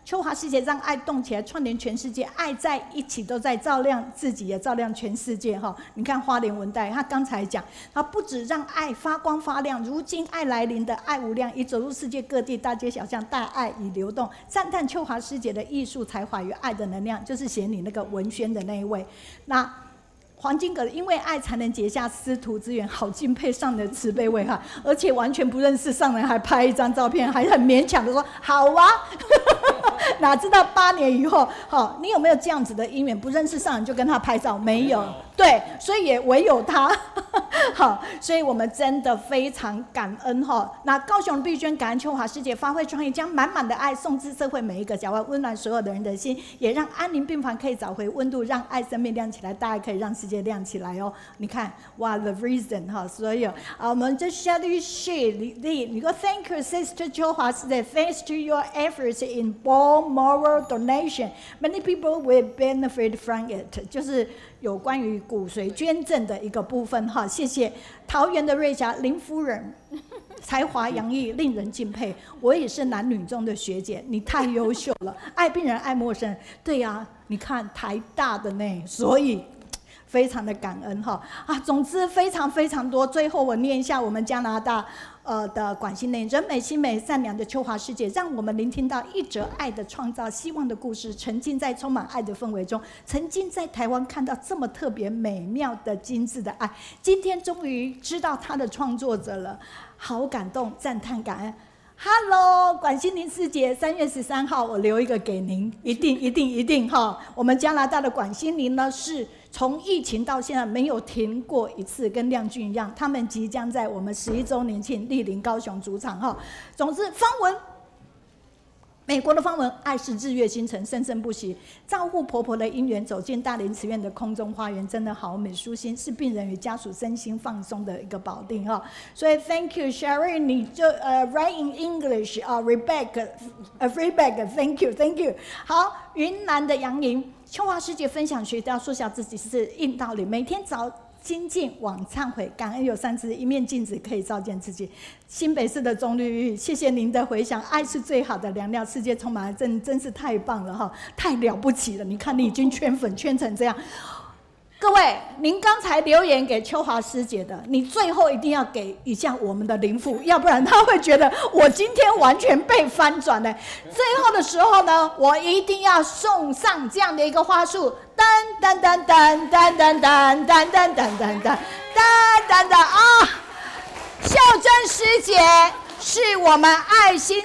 秋华师姐让爱动起来，串联全世界，爱在一起都在照亮自己，也照亮全世界哈。你看花莲文代，他刚才讲，他不止让爱发光发亮，如今爱来临的爱无量，已走入世界各地大街小巷，大爱已流动。赞叹秋华师姐的艺术才华与爱的能量，就是写你那个文宣的那一位。那黄金葛，因为爱才能结下师徒之缘，好敬佩上人慈悲为怀，而且完全不认识上人，还拍一张照片，还很勉强的说好啊。哪知道8年以后，你有没有这样子的因缘？不认识上人就跟他拍照，没有。对，所以也唯有他。好，所以我们真的非常感恩哈。那高雄碧娟感恩秋华师姐发挥创意，将满满的爱送至社会每一个角落，温暖所有的人的心，也让安宁病房可以找回温度，让爱生命亮起来，大家可以让世界亮起来哦。你看，哇 ，the reason 哈，所有我们就下去 share 你说 Thank you, Sister 秋华师姐 ，Thanks to your efforts in bone marrow donation, many people will benefit from it。就是有关于骨髓捐赠的一个部分哈，谢谢桃园的瑞霞林夫人，才华洋溢，令人敬佩。我也是男女中的学姐，你太优秀了，爱病人爱陌生人。对呀，你看台大的呢，所以非常的感恩哈啊。总之非常非常多。最后我念一下我们加拿大的管心内人美心美善良的秋华师姐，让我们聆听到一则爱的创造希望的故事，沉浸在充满爱的氛围中，曾经在台湾看到这么特别美妙的精致的爱，今天终于知道他的创作者了，好感动，赞叹感恩。Hello， 管心玲师姐，3月13号我留一个给您，一定哈。我们加拿大的管心玲呢，是从疫情到现在没有停过一次，跟亮君一样，他们即将在我们11周年庆莅临高雄主场哈。总之，方文。美国的方文，爱是日月星辰，生生不息。照顾婆婆的姻缘，走进大林慈院的空中花园，真的好美舒心，是病人与家属身心放松的一个保定哈。所以 ，Thank you, Sherry， 你就write in English feedback，thank you。好，云南的杨莹，秋华师姐分享学到，缩小自己是硬道理，每天早精进往忏悔，感恩有3只一面镜子可以照见自己。新北市的钟绿玉，谢谢您的回响，爱是最好的良药，世界充满爱，真是太棒了哈，太了不起了！你看你已经圈粉圈成这样。各位，您刚才留言给秋华师姐的，你最后一定要给一下我们的林父，要不然他会觉得我今天完全被翻转了。最后的时候呢，我一定要送上这样的一个花束，噔噔噔噔噔噔噔噔噔噔噔噔噔噔啊！秀珍师姐是我们爱心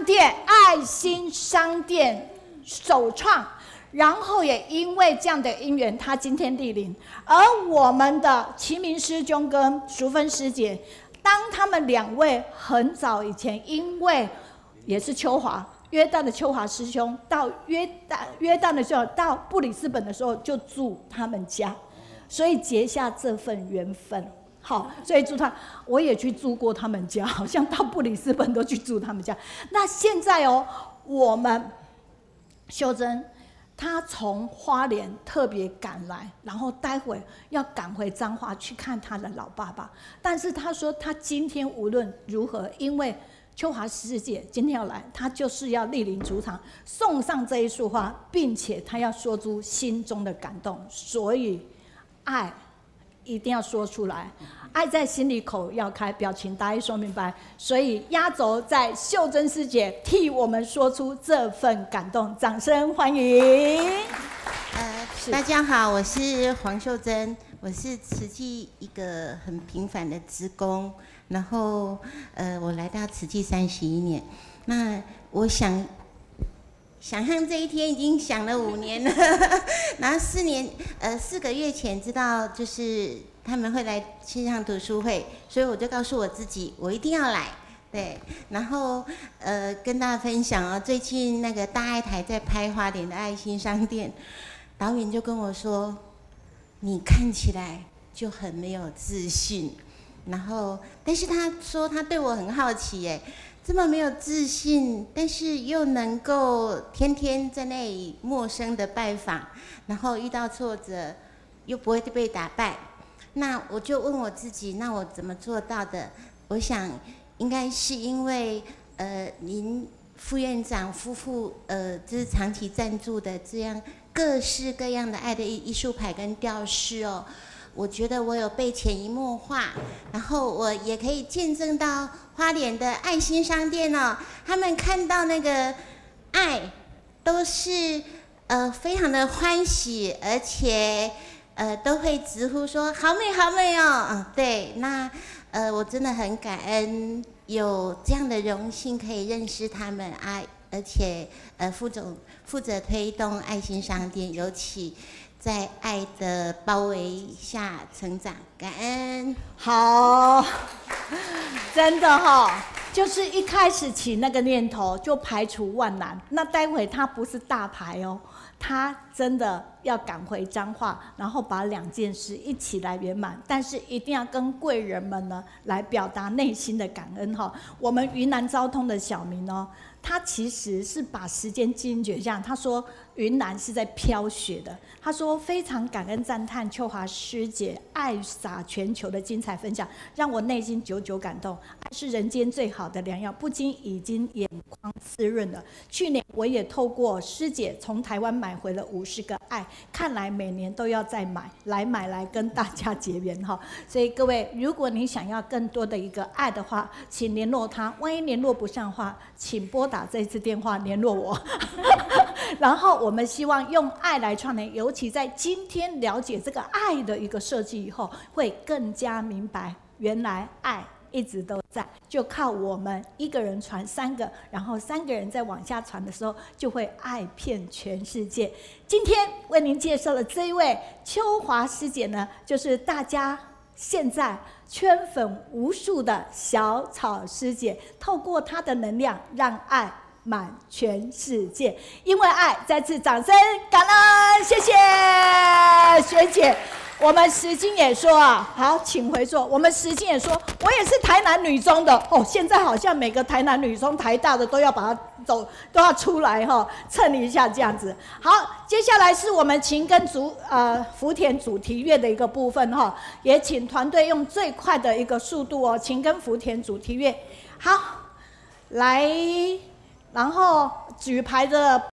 商店首创。然后也因为这样的因缘，他今天莅临。而我们的齐明师兄跟淑芬师姐，当他们2位很早以前，因为也是秋华约旦的秋华师兄，到约旦的时候，到布里斯本的时候就住他们家，所以结下这份缘分。好，所以住他，我也去住过他们家，好像到布里斯本都去住他们家。那现在我们秀珍。他从花莲特别赶来，然后待会要赶回彰化去看他的老爸爸。但是他说，他今天无论如何，因为秋华师姐今天要来，他就是要莅临主场，送上这一束花，并且他要说出心中的感动。所以，爱一定要说出来。爱在心里口要开，表情答意说明白。所以压轴在秀珍师姐替我们说出这份感动，掌声欢迎。 大家好，我是黄秀珍，我是慈济一个很平凡的职工，然后我来到慈济31年，那我想象这一天已经想了5年了，然后4个月前知道就是他们会来线上读书会，所以我就告诉我自己，我一定要来。对，然后跟大家分享最近那个大爱台在拍花莲的爱心商店，导演就跟我说，你看起来就很没有自信，然后但是他说他对我很好奇耶。这么没有自信，但是又能够天天在那里陌生的拜访，然后遇到挫折又不会被打败，那我就问我自己，那我怎么做到的？我想应该是因为您副院长夫妇就是长期赞助的这样各式各样的爱的艺术牌跟吊饰哦。我觉得我有被潜移默化，然后我也可以见证到花莲的爱心商店哦，他们看到那个爱都是非常的欢喜，而且都会直呼说好美好美哦。对，那我真的很感恩有这样的荣幸可以认识他们啊，而且副总负责推动爱心商店，尤其在爱的包围下成长，感恩。 好，真的哈，就是一开始起那个念头就排除万难。那待会他不是大牌哦，他真的要赶回彰化，然后把2件事一起来圆满。但是一定要跟贵人们呢来表达内心的感恩哈。我们云南昭通的小明哦，他其实是把时间精准这样，他说云南是在飘雪的。他说非常感恩赞叹秋华师姐爱洒全球的精彩分享，让我内心久久感动。爱是人间最好的良药，不禁已经眼眶湿润了。去年我也透过师姐从台湾买回了50个爱，看来每年都要再买来跟大家结缘哈。所以各位，如果你想要更多的一个爱的话，请联络他。万一联络不上的话，请拨打这次电话联络我。然后我们希望用爱来串联，尤其在今天了解这个爱的一个设计以后，会更加明白原来爱一直都在，就靠我们一个人传3个，然后3个人再往下传的时候，就会爱遍全世界。今天为您介绍的这一位秋华师姐呢，就是大家现在圈粉无数的小草师姐，透过她的能量，让爱满全世界。因为爱，再次掌声感恩，谢谢学姐。我们石金也说啊，好，请回座。我们石金也说，我也是台南女中的哦。现在好像每个台南女中、台大的都要把它都要出来哈，蹭一下这样子。好，接下来是我们情跟福田主题乐的一个部分哈，也请团队用最快的一个速度哦，情跟福田主题乐。好，来，然后举牌的。